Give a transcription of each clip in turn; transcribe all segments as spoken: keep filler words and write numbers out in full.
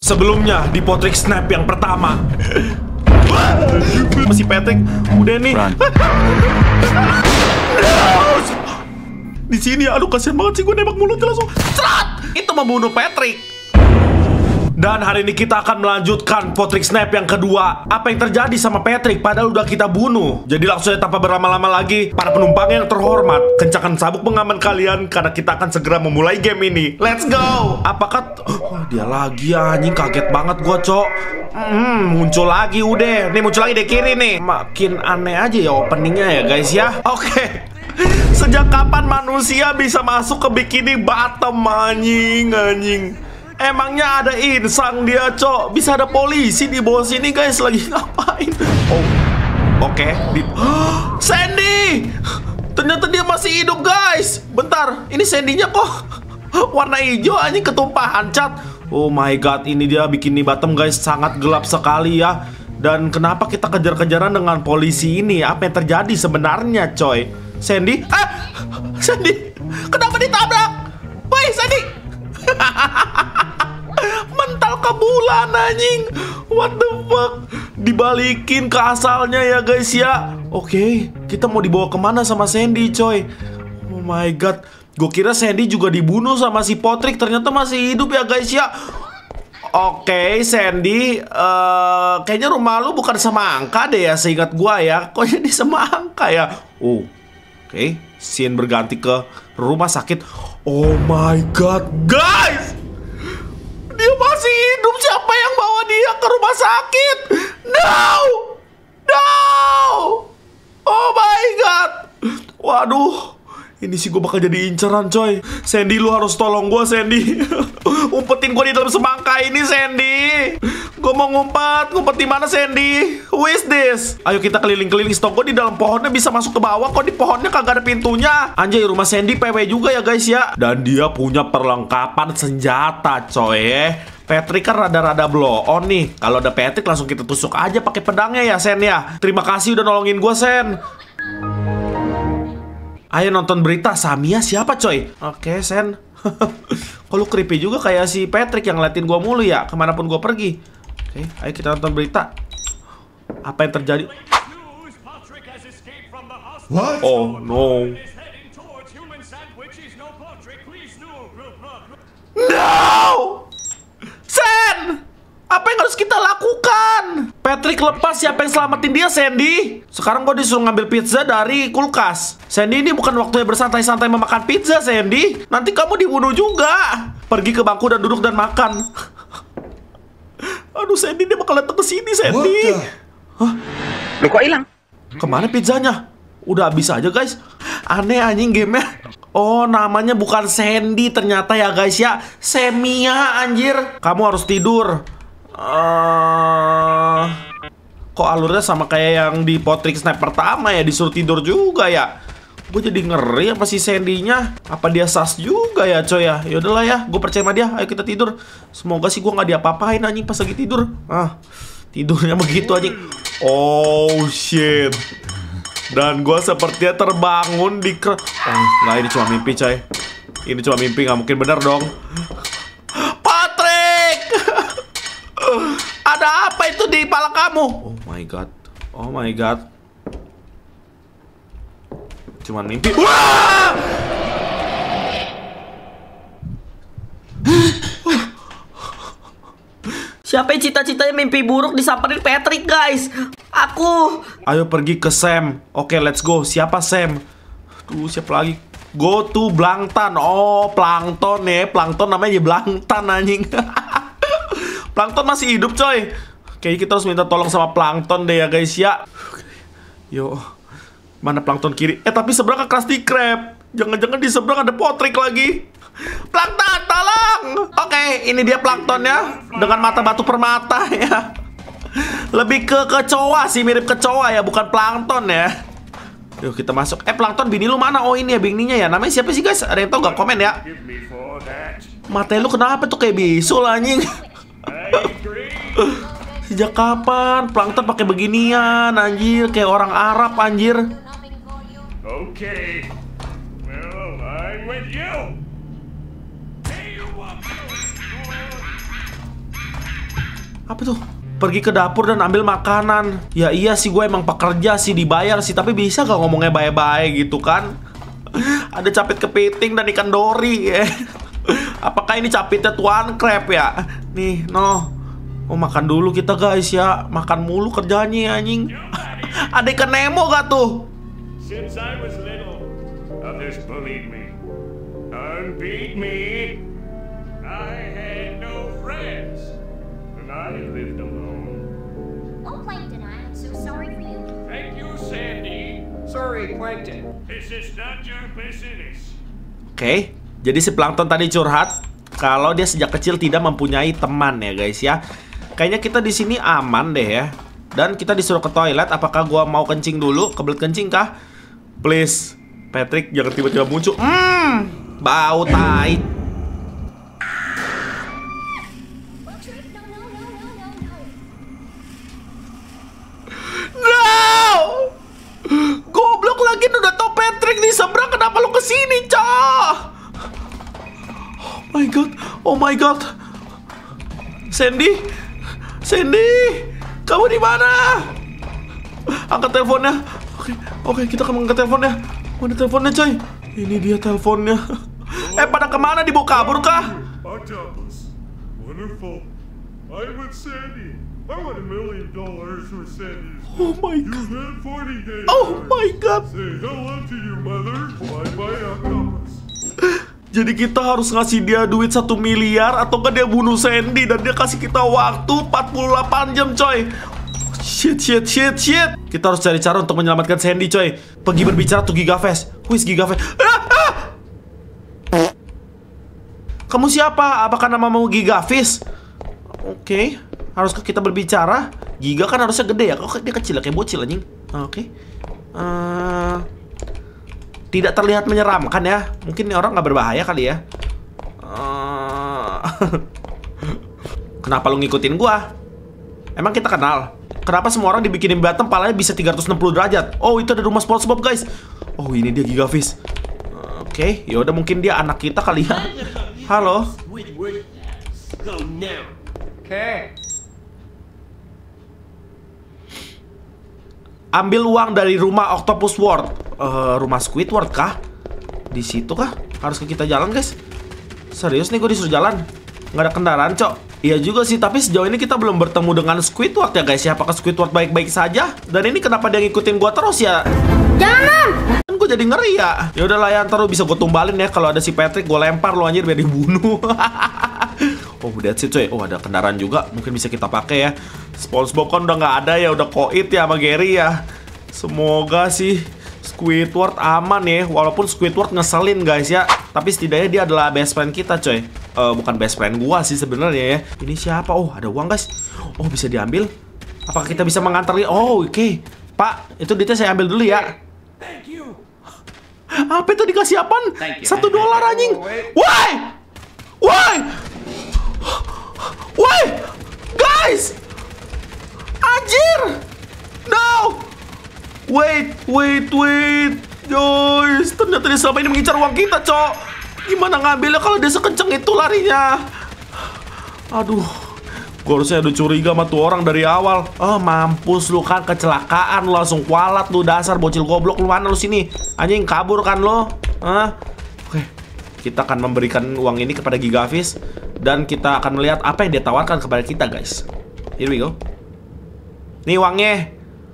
Sebelumnya di Potrik Snap yang pertama. Masih Patrick, udah nih. Di sini, aduh kasihan banget sih gue nembak mulutnya langsung. Cerat! Itu membunuh Patrick. Dan hari ini kita akan melanjutkan Potrik Snap yang kedua. Apa yang terjadi sama Patrick padahal udah kita bunuh. Jadi langsung aja tanpa berlama-lama lagi, para penumpang yang terhormat, kencangkan sabuk pengaman kalian karena kita akan segera memulai game ini. Let's go! Apakah... Oh, dia lagi anjing, kaget banget gua, cok. Hmm, muncul lagi udah. Nih muncul lagi deh kiri nih. Makin aneh aja ya openingnya ya guys ya. Oke okay. Sejak kapan manusia bisa masuk ke bikini bottom anjing anjing? Emangnya ada insang dia, cok? Bisa ada polisi di bawah sini, guys. Lagi ngapain? Oh, oke. Okay. Di... Sandy! Ternyata dia masih hidup, guys. Bentar, ini Sandy-nya kok warna hijau, anjing ketumpahan cat. Oh my god, ini dia bikini bottom, guys. Sangat gelap sekali ya. Dan kenapa kita kejar-kejaran dengan polisi ini? Apa yang terjadi sebenarnya, coy? Sandy? Ah! Sandy! Kenapa ditabrak? Woi, Sandy! Mental ke bulan anjing. What the fuck? Dibalikin ke asalnya ya guys ya. Oke okay, kita mau dibawa kemana sama Sandy coy? Oh my god, gue kira Sandy juga dibunuh sama si Potrik. Ternyata masih hidup ya guys ya. Oke okay, Sandy, uh, kayaknya rumah lu bukan Semangka deh ya, seingat gue ya. Kok jadi Semangka ya? Oh, oke okay. Scene berganti ke rumah sakit. Oh my god, guys! Dia masih hidup. Siapa yang bawa dia ke rumah sakit? No! No! Oh my god! Waduh, ini sih gue bakal jadi inceran coy. Sandy, lu harus tolong gue Sandy. Umpetin gue di dalam semangka ini Sandy. Gue mau ngumpet. Ngumpet di mana Sandy? Who is this? Ayo kita keliling-keliling. Stok gue di dalam pohonnya bisa masuk ke bawah. Kok di pohonnya kagak ada pintunya? Anjay, rumah Sandy P W juga ya guys ya. Dan dia punya perlengkapan senjata coy. Patrick kan rada-rada blow on nih. Kalau ada Patrick langsung kita tusuk aja pakai pedangnya ya Sen ya. Terima kasih udah nolongin gue Sen. Ayo nonton berita. Samia siapa coy? Oke Sen. Kok lu creepy juga kayak si Patrick yang ngeliatin gue mulu ya kemanapun gue pergi. Oke, ayo kita nonton berita. Apa yang terjadi? What? Oh no. No! Sen! Apa yang harus kita lakukan? Patrick lepas, siapa yang selamatin dia Sandy? Sekarang gue disuruh ngambil pizza dari kulkas. Sandy, ini bukan waktunya bersantai-santai memakan pizza Sandy. Nanti kamu dibunuh juga. Pergi ke bangku dan duduk dan makan. Aduh Sandy, dia bakal datang ke sini Sandy. Hah? Lu kok hilang? Kemana pizzanya? Udah habis aja guys. Aneh anjing gamenya. Oh namanya bukan Sandy ternyata ya guys ya. Semia anjir. Kamu harus tidur. Uh, kok alurnya sama kayak yang di Potrik Snap pertama ya. Disuruh tidur juga ya. Gue jadi ngeri apa si Sandy-nya. Apa dia sas juga ya coy ya. Yaudahlah ya, gue percaya sama dia. Ayo kita tidur. Semoga sih gue gak diapa-apain anjing pas lagi tidur. Ah, tidurnya begitu anjing. Oh shit. Dan gue sepertinya terbangun di ker... Oh, nah ini cuma mimpi coy. Ini cuma mimpi, gak mungkin bener dong. Patrick! Ada apa itu di kepala kamu? Oh my god. Oh my god. Cuman mimpi. Wah! Siapa yang cita-citanya mimpi buruk disamperin Patrick guys? Aku. Ayo pergi ke Sam. Oke, let's go. Siapa Sam? Duh, siapa lagi? Go to Plankton. Oh, Plankton ya. Plankton namanya Plankton anjing. Plankton masih hidup coy. Kayaknya kita harus minta tolong sama Plankton deh ya guys ya. Yo. Mana Plankton kiri? Eh tapi seberang ke Krusty Krab. Jangan-jangan di seberang ada Potrik lagi. Plankton, tolong. Oke, ini dia Planktonnya dengan mata batu permata ya. Lebih ke kecoa sih, mirip kecoa ya, bukan plankton ya. Yuk kita masuk. Eh Plankton, bini lu mana? Oh ini ya bininya ya. Namanya siapa sih guys? Ada yang tau gak? Komen ya. Mata lu kenapa tuh kayak bisul anjing? Sejak kapan Plankton pakai beginian anjir? Kayak orang Arab anjir. Okay. Well, I'm with you. Apa tuh? Pergi ke dapur dan ambil makanan. Ya iya sih, gue emang pekerja sih, dibayar sih. Tapi bisa gak ngomongnya baik-baik gitu kan? Ada capit kepiting dan ikan dori ya. Apakah ini capitnya Tuan Crab ya? Nih, no. Oh, makan dulu kita guys ya. Makan mulu kerjanya anjing. Ada ikan Nemo gak tuh? Since I was little, others bullied me and beat me. I had no friends, and I lived alone. Oh, Plankton, I'm so sorry for you. Thank you, Sandy. Sorry, Plankton. This is not your business. Oke, jadi si Plankton tadi curhat kalau dia sejak kecil tidak mempunyai teman ya guys ya. Kayaknya kita di sini aman deh ya. Dan kita disuruh ke toilet. Apakah gua mau kencing dulu? Kebelet kencing kah? Please, Patrick jangan tiba-tiba muncul. Hmm, bau tai. No! Goblok lagi, udah tau Patrick di seberang, kenapa lu kesini, cah? Oh my god, oh my god. Sandy, Sandy, kamu di mana? Angkat teleponnya. Oke, oke, kita akan angkat teleponnya. Mana teleponnya, coy? Ini dia teleponnya. Eh, pada kemana? Dibawa kabur kah? Octopus. Wonderful. I'm with Sandy. I want a million dollars for Sandy's. Oh my You god. had forty days. Oh my god. Say hello to your mother. Bye bye, Octopus. Jadi kita harus ngasih dia duit satu miliar atau kan dia bunuh Sandy dan dia kasih kita waktu empat puluh delapan jam, coy. Shit, shit, shit, shit. Kita harus cari cara untuk menyelamatkan Sandy, coy. Pergi berbicara tuh Gigafest. Who is Gigafest? Ah, ah! Kamu siapa? Apakah namamu Gigafest? Oke, haruskah kita berbicara? Giga kan harusnya gede ya. Kok dia kecil ya, kayak bocil anjing. Oke. Uh, tidak terlihat menyeramkan ya. Mungkin ini orang nggak berbahaya kali ya. Uh, Kenapa lu ngikutin gua? Emang kita kenal? Kenapa semua orang dibikinin bottom palanya bisa tiga ratus enam puluh derajat? Oh, itu ada rumah SpongeBob, guys. Oh, ini dia Gigafish. Oke, okay, yaudah mungkin dia anak kita kali ya. Halo. Okay. Ambil uang dari rumah Octopus World. Uh, rumah Squidward kah? Di situ kah? Harus ke kita jalan, guys? Serius nih gue disuruh jalan? Nggak ada kendaraan, cok. Iya juga sih, tapi sejauh ini kita belum bertemu dengan Squidward ya guys ya. Apakah Squidward baik-baik saja? Dan ini kenapa dia ngikutin gua terus ya? Jangan! Kan gue jadi ngeri ya. Ya udah lah ya, ntar lu bisa gue tumbalin ya. Kalau ada si Patrick gue lempar lu anjir biar dibunuh. Oh, that's it, coy. Oh, ada kendaraan juga, mungkin bisa kita pakai ya. SpongeBob kan udah nggak ada ya, udah koit ya sama Gary ya. Semoga sih Squidward aman ya. Walaupun Squidward ngeselin guys ya, tapi setidaknya dia adalah best friend kita, coy. Uh, bukan best friend gua sih sebenarnya ya. Ini siapa? Oh, ada uang guys. Oh, bisa diambil. Apakah kita bisa mengantar? Oh, oke, okay. Pak, itu duitnya saya ambil dulu ya. Thank you. Apa itu dikasih apaan? Thank you. Satu dolar anjing. Why? Why? Why? Guys! Anjir! No! Wait, wait, wait. Guys, ternyata dia selama ini mengincar uang kita, cok. Gimana ngambilnya kalau dia sekenceng itu larinya? Aduh, gue harusnya udah curiga sama tuh orang dari awal. Oh, mampus lu kan, kecelakaan lu langsung kualat lu, dasar bocil goblok. Lu mana lu sini? Anjing, kabur kan lu? Hah? Oke, kita akan memberikan uang ini kepada Gigafish dan kita akan melihat apa yang dia tawarkan kepada kita, guys. Here we go. Nih uangnya.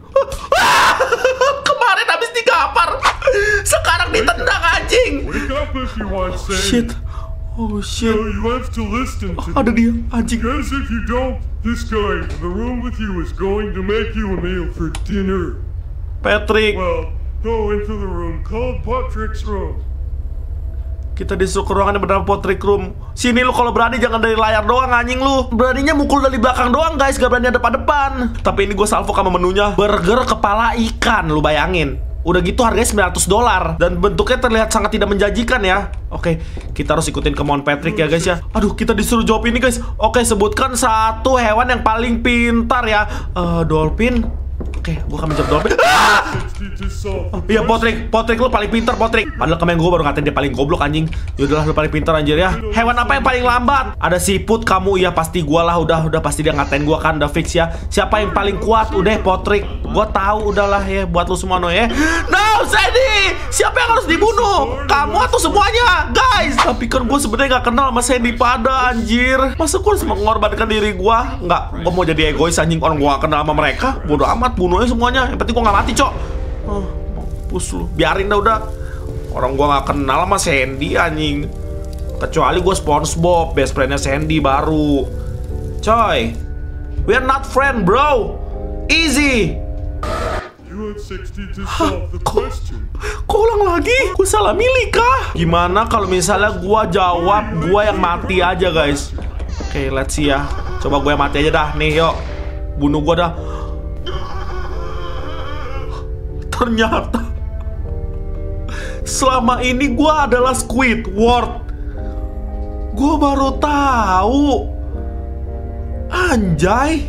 Kemarin habis digapar, sekarang ditendang anjing. Wake up if you want Sandy. Shit. Oh shit. No, you have to listen to Ada me. dia, anjing. Because if you don't, this guy in the room with you is going to make you a meal for dinner. Patrick, Well, go into the room called Patrick's room. kita disuruh ke ruangan yang bernama Patrick Room. Sini lu kalau berani jangan dari layar doang anjing lu. Beraninya mukul dari belakang doang guys, gak berani depan-depan. Tapi ini gue salvo sama menunya. Burger kepala ikan, lu bayangin. Udah gitu harganya sembilan ratus dolar. Dan bentuknya terlihat sangat tidak menjanjikan ya. Oke, kita harus ikutin kemauan Patrick ya guys ya. Aduh, kita disuruh jawab ini guys. Oke, sebutkan satu hewan yang paling pintar ya. uh, Dolphin, Oke, gue akan menjawab doang. Ah! Oh, iya, Potrik, Potrik lu paling pintar, Potrik. Padahal kemarin gue baru ngatain dia paling goblok anjing. Yaudahlah, lu paling pintar anjir ya. Hewan apa yang paling lambat? Ada siput, kamu ya pasti gue lah. Udah, udah pasti dia ngatain gue kan, udah fix ya. Siapa yang paling kuat? Udah, Potrik. Gue tahu, udahlah ya, buat lu semua no ya. No, Sandy, siapa yang harus dibunuh? Kamu atau semuanya, guys? Tapi kan gue sebenarnya nggak kenal sama Sandy pada anjir. Masa gue harus mengorbankan diri gue? Nggak, gue mau jadi egois anjing. Orang gue gak kenal sama mereka. Bodoh amat, bunuhnya semuanya. Yang penting gue nggak mati, cok. Oh, mampus lu, biarin dah udah. Orang gue nggak kenal sama Sandy anjing. Kecuali gue SpongeBob, best friendnya Sandy baru. Coy, we are not friend, bro. Easy. You have sixty to solve the question. Kok ulang lagi? Gue salah milih kah? Gimana kalau misalnya gue jawab gue yang mati aja, guys? Oke, okay, let's see ya. Coba gue yang mati aja dah. Nih, yuk. Bunuh gue dah. Ternyata selama ini gue adalah Squidward. Gue baru tahu. Anjay.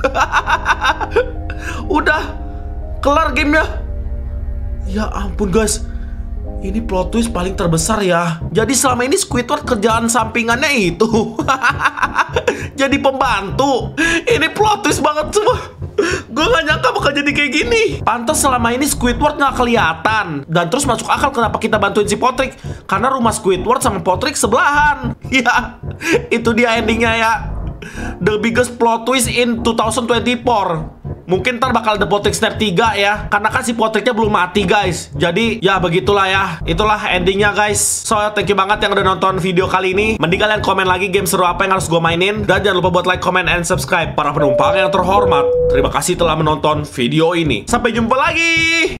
Udah kelar gamenya. Ya ampun guys, ini plot twist paling terbesar ya. Jadi selama ini Squidward kerjaan sampingannya itu jadi pembantu. Ini plot twist banget semua. Gue gak nyangka bakal jadi kayak gini. Pantes selama ini Squidward gak kelihatan. Dan terus masuk akal kenapa kita bantuin si Potrik. Karena rumah Squidward sama Potrik sebelahan. Ya, itu dia endingnya ya. The biggest plot twist in two thousand twenty-four. Mungkin ntar bakal ada Potrik Snap tiga ya. Karena kan si Potriknya belum mati guys. Jadi ya begitulah ya. Itulah endingnya guys. So thank you banget yang udah nonton video kali ini. Mending kalian komen lagi game seru apa yang harus gue mainin. Dan jangan lupa buat like, comment, and subscribe. Para penumpang yang terhormat, terima kasih telah menonton video ini. Sampai jumpa lagi.